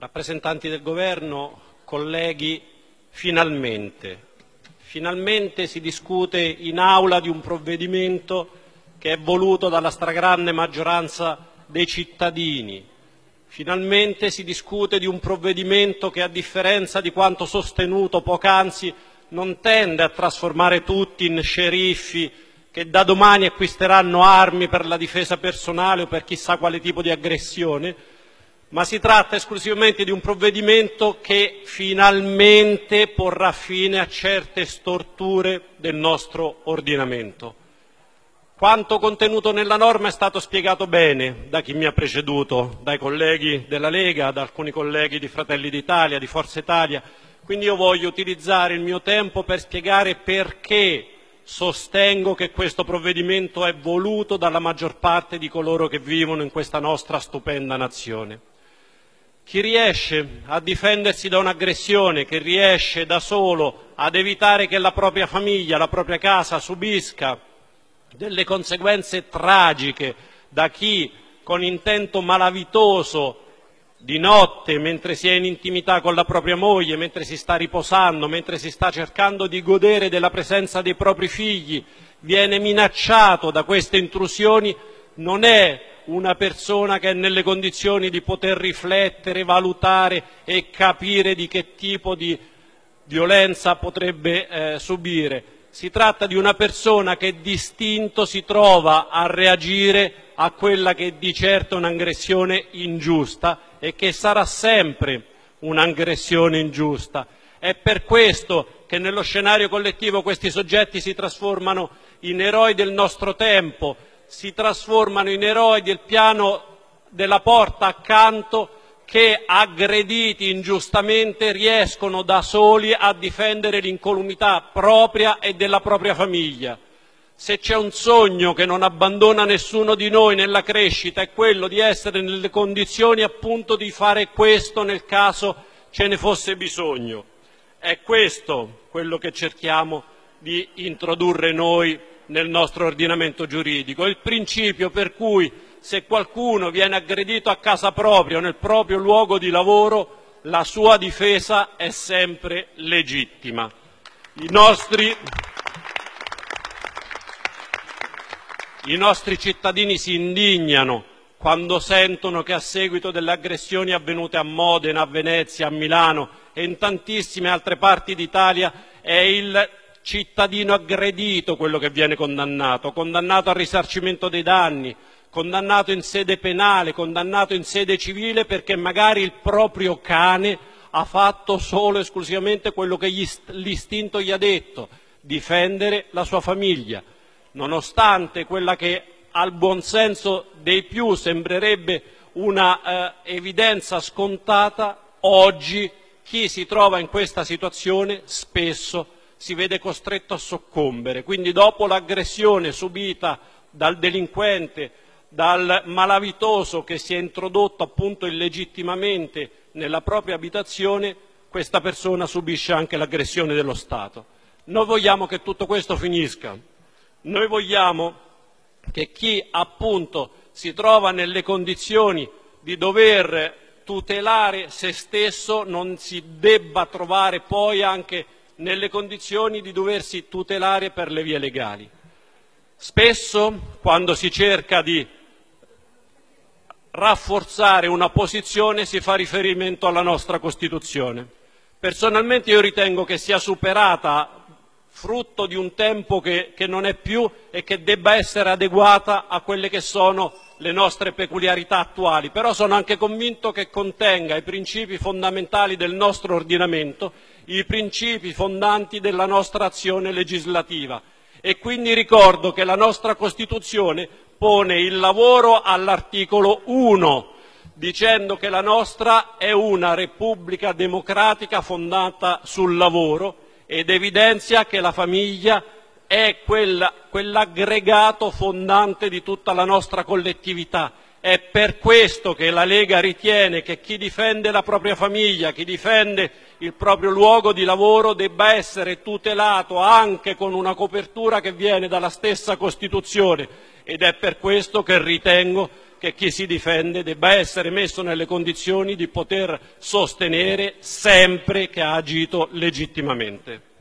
rappresentanti del Governo, colleghi, finalmente si discute in Aula di un provvedimento che è voluto dalla stragrande maggioranza dei cittadini. Finalmente si discute di un provvedimento che, a differenza di quanto sostenuto poc'anzi, non tende a trasformare tutti in sceriffi che da domani acquisteranno armi per la difesa personale o per chissà quale tipo di aggressione, ma si tratta esclusivamente di un provvedimento che finalmente porrà fine a certe storture del nostro ordinamento. Quanto contenuto nella norma è stato spiegato bene da chi mi ha preceduto, dai colleghi della Lega, da alcuni colleghi di Fratelli d'Italia, di Forza Italia, quindi io voglio utilizzare il mio tempo per spiegare perché sostengo che questo provvedimento è voluto dalla maggior parte di coloro che vivono in questa nostra stupenda nazione. Chi riesce a difendersi da un'aggressione, che riesce da solo ad evitare che la propria famiglia, la propria casa subisca delle conseguenze tragiche da chi con intento malavitoso di notte, mentre si è in intimità con la propria moglie, mentre si sta riposando, mentre si sta cercando di godere della presenza dei propri figli, viene minacciato da queste intrusioni, non è una persona che è nelle condizioni di poter riflettere, valutare e capire di che tipo di violenza potrebbe subire. Si tratta di una persona che d'istinto si trova a reagire a quella che di certo è un'aggressione ingiusta e che sarà sempre un'aggressione ingiusta. È per questo che nello scenario collettivo questi soggetti si trasformano in eroi del nostro tempo, si trasformano in eroi del piano della porta accanto, che aggrediti ingiustamente riescono da soli a difendere l'incolumità propria e della propria famiglia. Se c'è un sogno che non abbandona nessuno di noi nella crescita è quello di essere nelle condizioni appunto di fare questo nel caso ce ne fosse bisogno. È questo quello che cerchiamo di introdurre noi nel nostro ordinamento giuridico, il principio per cui se qualcuno viene aggredito a casa propria o nel proprio luogo di lavoro, la sua difesa è sempre legittima. I nostri cittadini si indignano quando sentono che a seguito delle aggressioni avvenute a Modena, a Venezia, a Milano e in tantissime altre parti d'Italia è il cittadino aggredito quello che viene condannato al risarcimento dei danni, condannato in sede penale, condannato in sede civile perché magari il proprio cane ha fatto solo e esclusivamente quello che l'istinto gli ha detto, difendere la sua famiglia. Nonostante quella che al buonsenso dei più sembrerebbe una evidenza scontata, oggi chi si trova in questa situazione spesso si vede costretto a soccombere. Quindi dopo l'aggressione subita dal delinquente, dal malavitoso che si è introdotto appunto illegittimamente nella propria abitazione, questa persona subisce anche l'aggressione dello Stato. Noi vogliamo che tutto questo finisca. Noi vogliamo che chi appunto si trova nelle condizioni di dover tutelare se stesso non si debba trovare poi anche nelle condizioni di doversi tutelare per le vie legali. Spesso, quando si cerca di rafforzare una posizione, si fa riferimento alla nostra Costituzione. Personalmente io ritengo che sia superata, frutto di un tempo che non è più e che debba essere adeguata a quelle che sono le nostre peculiarità attuali, però sono anche convinto che contenga i principi fondamentali del nostro ordinamento, i principi fondanti della nostra azione legislativa e quindi ricordo che la nostra Costituzione pone il lavoro all'articolo 1, dicendo che la nostra è una Repubblica democratica fondata sul lavoro ed evidenzia che la famiglia è quell'aggregato fondante di tutta la nostra collettività. È per questo che la Lega ritiene che chi difende la propria famiglia, chi difende il proprio luogo di lavoro debba essere tutelato anche con una copertura che viene dalla stessa Costituzione ed è per questo che ritengo che chi si difende debba essere messo nelle condizioni di poter sostenere sempre che ha agito legittimamente.